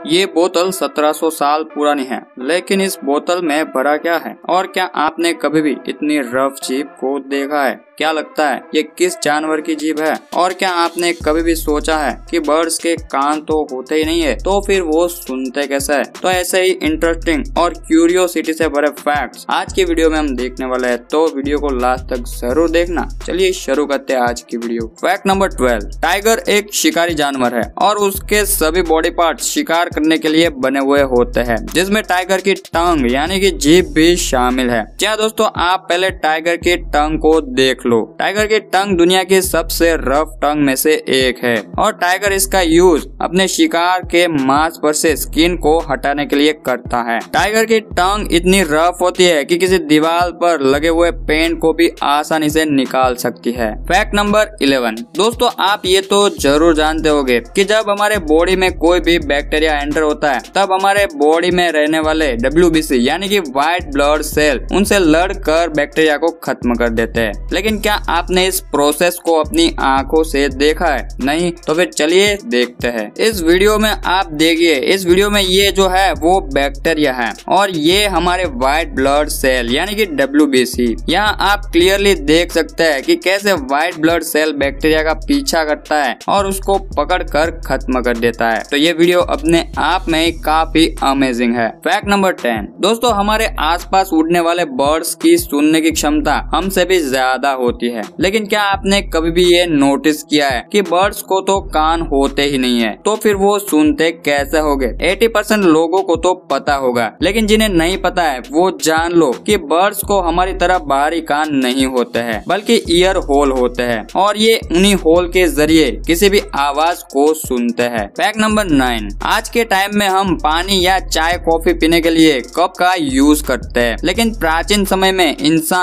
ये बोतल 1700 साल पुरानी है, लेकिन इस बोतल में भरा क्या है? और क्या आपने कभी भी इतनी रफ जीभ को देखा है? क्या लगता है ये किस जानवर की जीभ है? और क्या आपने कभी भी सोचा है कि बर्ड्स के कान तो होते ही नहीं है, तो फिर वो सुनते कैसे है? तो ऐसे ही इंटरेस्टिंग और क्यूरियोसिटी से भरे फैक्ट्स आज की वीडियो में हम देखने वाले हैं, तो वीडियो को लास्ट तक जरूर देखना। चलिए शुरू करते हैं आज की वीडियो। फैक्ट नंबर 12, टाइगर एक शिकारी जानवर है और उसके सभी बॉडी पार्ट्स शिकार करने के लिए बने हुए होते हैं, जिसमें टाइगर की टंग यानी कि जीभ भी शामिल है। जी हाँ दोस्तों, आप पहले टाइगर की टंग को देख लो। टाइगर की टंग दुनिया की सबसे रफ टंग में से एक है और टाइगर इसका यूज अपने शिकार के मांस पर से स्किन को हटाने के लिए करता है। टाइगर की टंग इतनी रफ होती है कि किसी दीवार पर लगे हुए पेंट को भी आसानी से निकाल सकती है। फैक्ट नंबर 11, दोस्तों आप ये तो जरूर जानते होंगे कि जब हमारे बॉडी में कोई भी बैक्टीरिया एंटर होता है, तब हमारे बॉडी में रहने वाले WBC यानी कि व्हाइट ब्लड सेल उनसे लड़कर बैक्टीरिया को खत्म कर देते हैं। लेकिन क्या आपने इस प्रोसेस को अपनी आंखों से देखा है? नहीं? तो फिर चलिए देखते हैं। इस वीडियो में आप देखिए, इस वीडियो में ये जो है वो बैक्टीरिया है और ये हमारे व्हाइट ब्लड सेल यानी कि WBC। यहाँ आप क्लियरली देख सकते हैं कि कैसे व्हाइट ब्लड सेल बैक्टीरिया का पीछा करता है और उसको पकड़कर खत्म कर देता है। तो ये वीडियो अपने आप में ही काफी अमेजिंग है। फैक्ट नंबर 10, दोस्तों हमारे आसपास उड़ने वाले बर्ड्स की सुनने की क्षमता हमसे भी ज्यादा होती है, लेकिन क्या आपने कभी भी ये नोटिस किया है कि बर्ड्स को तो कान होते ही नहीं है, तो फिर वो सुनते कैसे होंगे? 80% लोगों को तो पता होगा, लेकिन जिन्हें नहीं पता है वो जान लो कि बर्ड्स को हमारी तरह बाहरी कान नहीं होते हैं, बल्कि ईयर होल होते हैं और ये उन्हीं होल के जरिए किसी भी आवाज को सुनते हैं। फैक्ट नंबर 9, आज के टाइम में हम पानी या चाय कॉफी पीने के लिए कप का यूज करते हैं, लेकिन प्राचीन समय में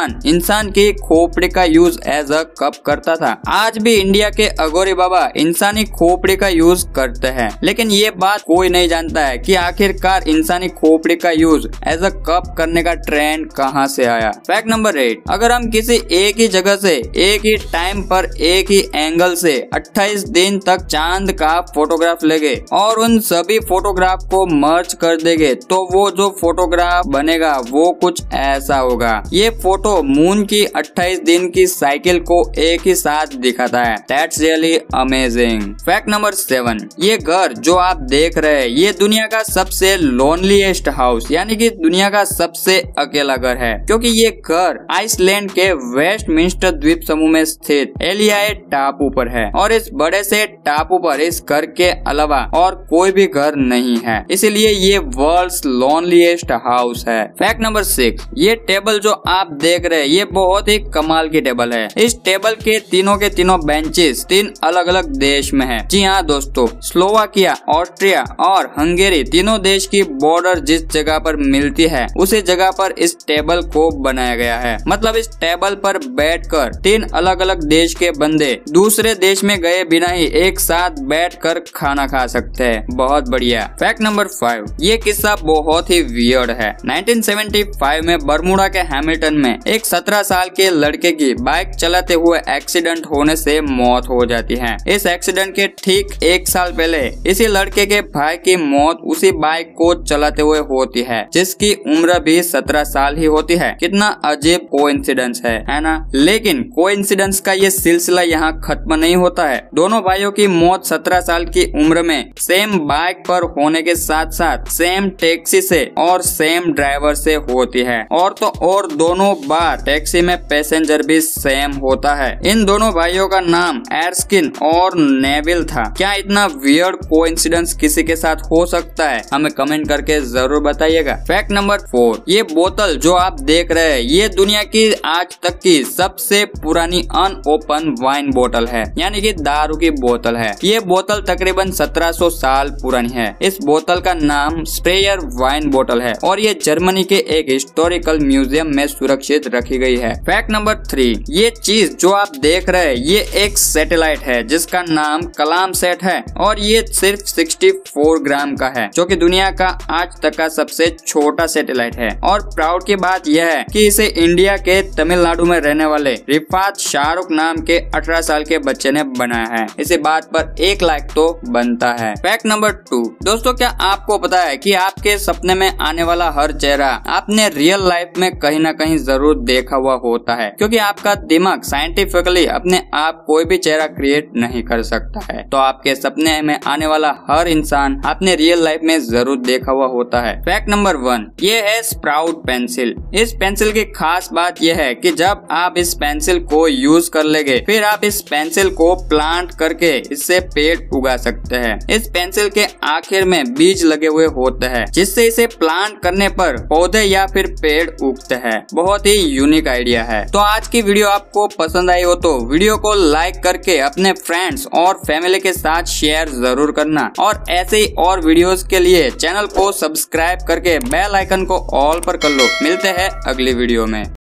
इंसान की खोपड़ी का यूज एज अ कप करता था। आज भी इंडिया के अघोरी बाबा इंसानी खोपड़ी का यूज करते हैं, लेकिन ये बात कोई नहीं जानता है कि आखिरकार इंसानी खोपड़ी का यूज एज अ कप करने का ट्रेंड कहां से आया। फैक्ट नंबर 8, अगर हम किसी एक ही जगह से एक ही टाइम पर एक ही एंगल से 28 दिन तक चांद का फोटोग्राफ लेंगे और उन सभी फोटोग्राफ को मर्ज कर देंगे, तो वो जो फोटोग्राफ बनेगा वो कुछ ऐसा होगा। ये फोटो मून की 28 दिन की साइकिल को एक ही साथ दिखाता है। That's really amazing। Fact number 7, ये घर जो आप देख रहे हैं ये दुनिया का सबसे लोनलीएस्ट हाउस यानी कि दुनिया का सबसे अकेला घर है, क्योंकि ये घर आइसलैंड के वेस्टमिंस्टर द्वीप समूह में स्थित एलियाए टापू पर है और इस बड़े से टापू पर इस घर के अलावा और कोई भी घर नहीं है, इसीलिए ये वर्ल्ड्स लोनलीएस्ट हाउस है। फैक्ट नंबर 6, ये टेबल जो आप देख रहे हैं ये बहुत ही कमाल की टेबल है। इस टेबल के तीनों बेंचेस 3 अलग अलग देश में है। जी हाँ दोस्तों, स्लोवाकिया, ऑस्ट्रिया और हंगेरी तीनों देश की बॉर्डर जिस जगह पर मिलती है उसी जगह पर इस टेबल को बनाया गया है। मतलब इस टेबल पर बैठकर 3 अलग अलग देश के बंदे दूसरे देश में गए बिना ही एक साथ बैठकर खाना खा सकते हैं। बहुत बढ़िया। फैक्ट नंबर 5, ये किस्सा बहुत ही वियर्ड है। 1975 में बर्मुडा के हैमिल्टन में एक 17 साल के लड़के की बाइक चलाते हुए एक्सीडेंट होने से मौत हो जाती है। इस एक्सीडेंट के ठीक 1 साल पहले इसी लड़के के भाई की मौत उसी बाइक को चलाते हुए होती है, जिसकी उम्र भी 17 साल ही होती है। कितना अजीब कोइंसिडेंस है ना? लेकिन कोइंसिडेंस का ये सिलसिला यहाँ खत्म नहीं होता है। दोनों भाइयों की मौत 17 साल की उम्र में सेम बाइक पर होने के साथ साथ सेम टैक्सी से और सेम ड्राइवर से होती है, और तो और दोनों बार टैक्सी में पैसेंजर भी सेम होता है। इन दोनों भाइयों का नाम एर्स्किन और नेविल था। क्या इतना वियर्ड कोइंसिडेंस किसी के साथ हो सकता है? हमें कमेंट करके जरूर बताइएगा। फैक्ट नंबर 4, ये बोतल जो आप देख रहे हैं ये दुनिया की आज तक की सबसे पुरानी अनओपन वाइन बोतल है, यानी कि दारू की बोतल है। ये बोतल तकरीबन 1700 साल पुरानी है। इस बोतल का नाम स्प्रेयर वाइन बोतल है और ये जर्मनी के एक हिस्टोरिकल म्यूजियम में सुरक्षित रखी गई है। फैक्ट नंबर 3, ये चीज जो आप देख रहे हैं ये एक सैटेलाइट है जिसका नाम कलाम सेट है और ये सिर्फ 64 ग्राम का है, जो कि दुनिया का आज तक का सबसे छोटा सैटेलाइट है। और प्राउड की बात यह है कि इसे इंडिया के तमिलनाडु में रहने वाले रिफात शाहरुख नाम के 18 साल के बच्चे ने बनाया है। इसी बात पर 1 लाख तो बनता है। फैक्ट नंबर 2, दोस्तों क्या आपको पता है कि आपके सपने में आने वाला हर चेहरा आपने रियल लाइफ में कहीं ना कहीं जरूर देखा हुआ होता है, क्योंकि आपका दिमाग साइंटिफिकली अपने आप कोई भी चेहरा क्रिएट नहीं कर सकता है। तो आपके सपने में आने वाला हर इंसान आपने रियल लाइफ में जरूर देखा हुआ होता है। फैक्ट नंबर 1, ये है स्प्राउट पेंसिल। इस पेंसिल की खास बात यह है कि जब आप इस पेंसिल को यूज कर लेंगे फिर आप इस पेंसिल को प्लांट करके इससे पेड़ उगा सकते हैं। इस पेंसिल के आखिर में बीज लगे हुए होते हैं जिससे इसे प्लांट करने पर पौधे या फिर पेड़ उगते हैं। बहुत ही यूनिक आइडिया है। तो आज की वीडियो आपको पसंद आई हो तो वीडियो को लाइक करके अपने फ्रेंड्स और फैमिली के साथ शेयर जरूर करना और ऐसे ही और वीडियोस के लिए चैनल को सब्सक्राइब करके बेल आइकन को ऑल पर कर लो। मिलते हैं अगली वीडियो में।